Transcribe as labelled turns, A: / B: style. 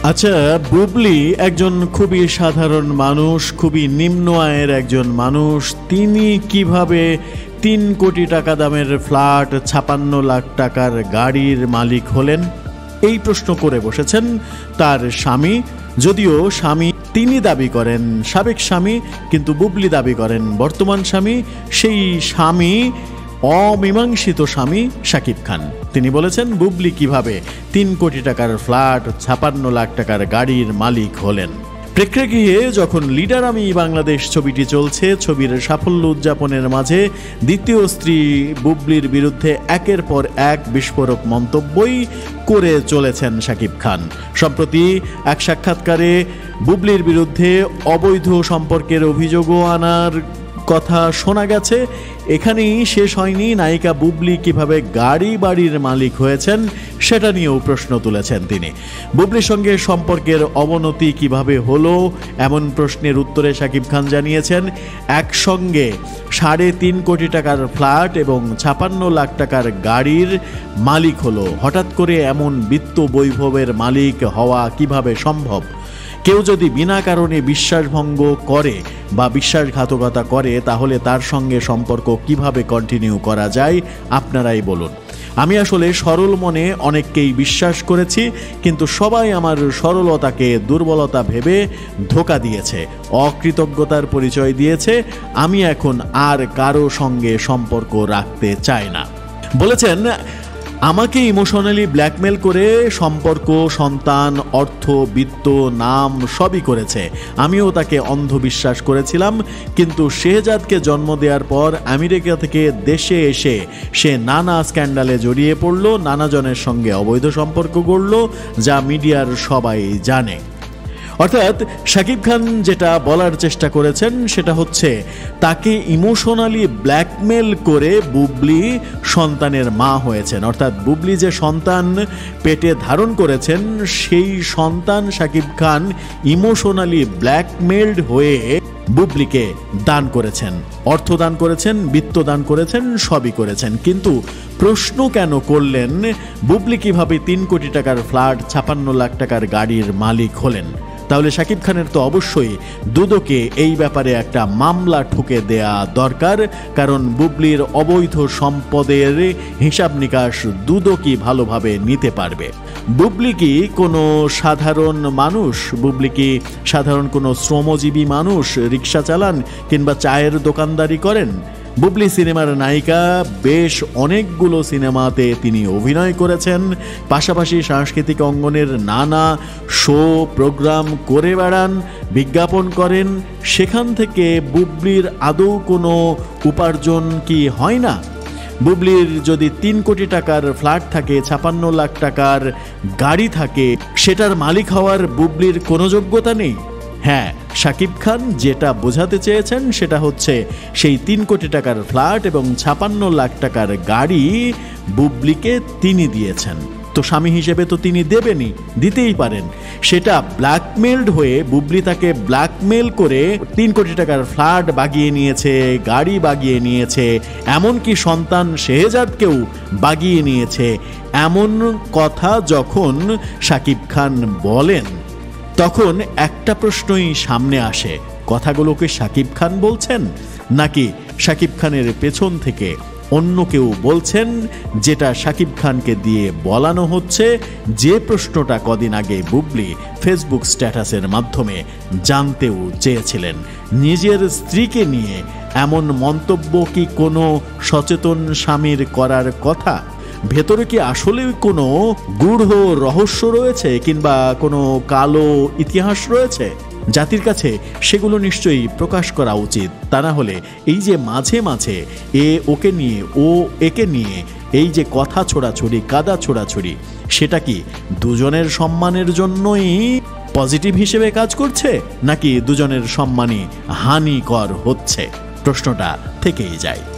A: আচ্ছা, বুবলি একজন খুবই সাধারণ মানুষ, খুবই নিম্ন আয়ের একজন মানুষ। তিনি কিভাবে 3 কোটি টাকা দামের ফ্ল্যাট, 56 লাখ টাকার গাড়ির মালিক হলেন? এই প্রশ্ন করে বসেছেন তার স্বামী। যদিও স্বামী তিনি দাবি করেন সাবেক স্বামী, কিন্তু বুবলি দাবি করেন বর্তমান স্বামী। সেই স্বামী অমীমাংসিত স্বামী সাকিব খান। তিনি বলেছেন বুবলি কিভাবে 3 কোটি টাকার ফ্ল্যাট, 56 লাখ টাকার গাড়ির মালিক হলেন। প্রেক্ষাগৃহে যখন লিডার আমি বাংলাদেশ ছবিটি চলছে, ছবির সাফল্য উদযাপনের মাঝে দ্বিতীয় স্ত্রী বুবলির বিরুদ্ধে একের পর এক বিস্ফোরক মন্তব্যই করে চলেছেন সাকিব খান। সম্প্রতি এক সাক্ষাৎকারে বুবলির বিরুদ্ধে অবৈধ সম্পর্কের অভিযোগও আনার কথা শোনা গেছে। এখানেই শেষ হয়নি, নায়িকা বুবলি কিভাবে গাড়ি বাড়ির মালিক হয়েছেন সেটা নিয়েও প্রশ্ন তুলেছেন তিনি। বুবলির সঙ্গে সম্পর্কের অবনতি কিভাবে হলো, এমন প্রশ্নের উত্তরে সাকিব খান জানিয়েছেন একসঙ্গে 3.5 কোটি টাকার ফ্ল্যাট এবং 56 লাখ টাকার গাড়ির মালিক হলো। হঠাৎ করে এমন বিত্ত বৈভবের মালিক হওয়া কিভাবে সম্ভব? কেউ যদি বিনা কারণে বিশ্বাসভঙ্গ করে বা বিশ্বাসঘাতকতা করে, তাহলে তার সঙ্গে সম্পর্ক কিভাবে কন্টিনিউ করা যায় আপনারাই বলুন। আমি আসলে সরল মনে অনেককেই বিশ্বাস করেছি, কিন্তু সবাই আমার সরলতাকে দুর্বলতা ভেবে ধোঁকা দিয়েছে, অকৃতজ্ঞতার পরিচয় দিয়েছে। আমি এখন আর কারো সঙ্গে সম্পর্ক রাখতে চাই না। বলেছেন আমাকে ইমোশনালি ব্ল্যাকমেল করে সম্পর্ক, সন্তান, অর্থ, বিত্ত, নাম সবই করেছে। আমিও তাকে অন্ধবিশ্বাস করেছিলাম, কিন্তু শেহজাদকে জন্ম দেওয়ার পর আমেরিকা থেকে দেশে এসে সে নানা স্ক্যান্ডালে জড়িয়ে পড়ল, নানা জনের সঙ্গে অবৈধ সম্পর্ক গড়ল, যা মিডিয়ার সবাই জানে। অর্থাৎ সাকিব খান যেটা বলার চেষ্টা করেছেন সেটা হচ্ছে তাকে ইমোশনালি ব্ল্যাকমেল করে বুবলি সন্তানের মা হয়েছেন। অর্থাৎ বুবলি যে সন্তান পেটে ধারণ করেছেন, সেই সন্তান সাকিব খান ইমোশনালি ব্ল্যাকমেলড হয়ে বুবলিকে দান করেছেন, অর্থ দান করেছেন, বিত্ত দান করেছেন, সবই করেছেন। কিন্তু প্রশ্ন কেন করলেন বুবলি কিভাবে 3 কোটি টাকার ফ্ল্যাট, 56 লাখ টাকার গাড়ির মালিক হলেন? তাহলে সাকিব খানের তো অবশ্যই দুদকে এই ব্যাপারে একটা মামলা ঠুকে দেয়া দরকার, কারণ বুবলির অবৈধ সম্পদের হিসাব নিকাশ দুদকই ভালোভাবে নিতে পারবে। বুবলি কি কোনো সাধারণ মানুষ? বুবলি কি সাধারণ কোনো শ্রমজীবী মানুষ? রিক্সা চালান কিংবা চায়ের দোকানদারি করেন? বুবলি সিনেমার নায়িকা, বেশ অনেকগুলো সিনেমাতে তিনি অভিনয় করেছেন, পাশাপাশি সাংস্কৃতিক অঙ্গনের নানা শো প্রোগ্রাম করে বেড়ান, বিজ্ঞাপন করেন। সেখান থেকে বুবলির আদৌ কোনো উপার্জন কি হয় না? বুবলির যদি 3 কোটি টাকার ফ্ল্যাট থাকে, 56 লাখ টাকার গাড়ি থাকে, সেটার মালিক হওয়ার বুবলির কোনো যোগ্যতা নেই? হ্যাঁ, সাকিব খান যেটা বোঝাতে চেয়েছেন সেটা হচ্ছে সেই 3 কোটি টাকার ফ্ল্যাট এবং 56 লাখ টাকার গাড়ি বুবলিকে তিনি দিয়েছেন। তো স্বামী হিসেবে তো তিনি দেবেনই, দিতেই পারেন। সেটা ব্ল্যাকমেলড হয়ে বুবলি তাকে ব্ল্যাকমেল করে 3 কোটি টাকার ফ্ল্যাট বাগিয়ে নিয়েছে, গাড়ি বাগিয়ে নিয়েছে, এমনকি সন্তান শেহজাদকেও বাগিয়ে নিয়েছে। এমন কথা যখন সাকিব খান বলেন, তখন একটা প্রশ্নই সামনে আসে, কথাগুলোকে সাকিব খান বলছেন নাকি সাকিব খানের পেছন থেকে অন্য কেউ বলছেন, যেটা সাকিব খানকে দিয়ে বলানো হচ্ছে? যে প্রশ্নটা কদিন আগে বুবলি ফেসবুক স্ট্যাটাসের মাধ্যমে জানতেও চেয়েছিলেন। নিজের স্ত্রীকে নিয়ে এমন মন্তব্য কি কোনো সচেতন স্বামীর করার কথা? ভেতরে কি আসলে কোনো গূঢ় রহস্য রয়েছে কিংবা কোনো কালো ইতিহাস রয়েছে? জাতির কাছে সেগুলো নিশ্চয়ই প্রকাশ করা উচিত। তা না হলে এই যে মাঝে মাঝে এ ওকে নিয়ে, ও একে নিয়ে এই যে কথা ছোড়াছড়ি, কাদা ছোড়াছড়ি, সেটা কি দুজনের সম্মানের জন্যই পজিটিভ হিসেবে কাজ করছে, নাকি দুজনের সম্মানই হানিকর হচ্ছে? প্রশ্নটা থেকেই যায়।